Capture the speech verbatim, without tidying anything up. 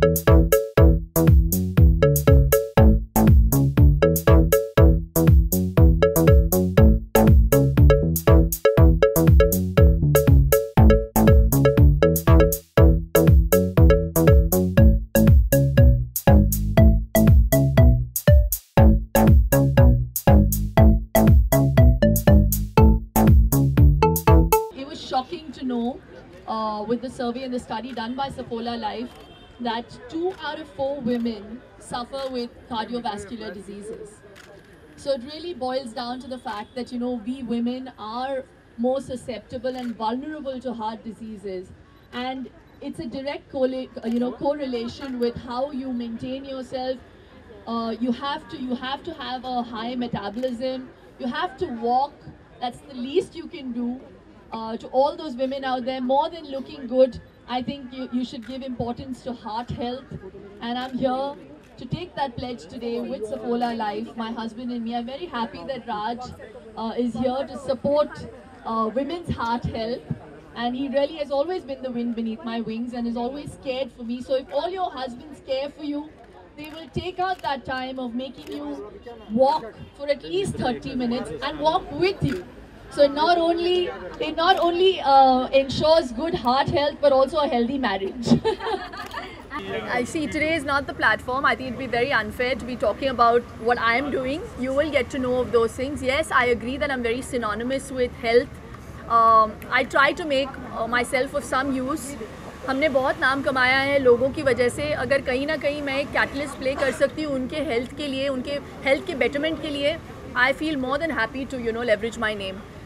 Shocking to know uh, with the survey and the study done by Saffola Life that two out of four women suffer with cardiovascular diseases. So it really boils down to the fact that, you know, we women are more susceptible and vulnerable to heart diseases, and it's a direct you know correlation with how you maintain yourself. Uh, you have to you have to have a high metabolism. You have to walk. That's the least you can do. Uh, to all those women out there, more than looking good, I think you, you should give importance to heart health. And I'm here to take that pledge today with Saffola Life, my husband and me. I'm very happy that Raj uh, is here to support uh, women's heart health. And he really has always been the wind beneath my wings and is always cared for me. So if all your husbands care for you, they will take out that time of making you walk for at least thirty minutes and walk with you. So not only it not only uh, ensures good heart health, but also a healthy marriage. I see today is not the platform. I think it'd be very unfair to be talking about what I'm doing. You will get to know of those things. Yes, I agree that I'm very synonymous with health. Um, I try to make uh, myself of some use. हमने बहुत नाम कमाया है लोगों की वजह से. अगर कहीं ना कहीं मैं एक कैटलिस्ट प्ले कर सकती हूँ उनके हेल्थ के लिए, उनके हेल्थ के बेटरमेंट के लिए, I feel more than happy to, you know, leverage my name.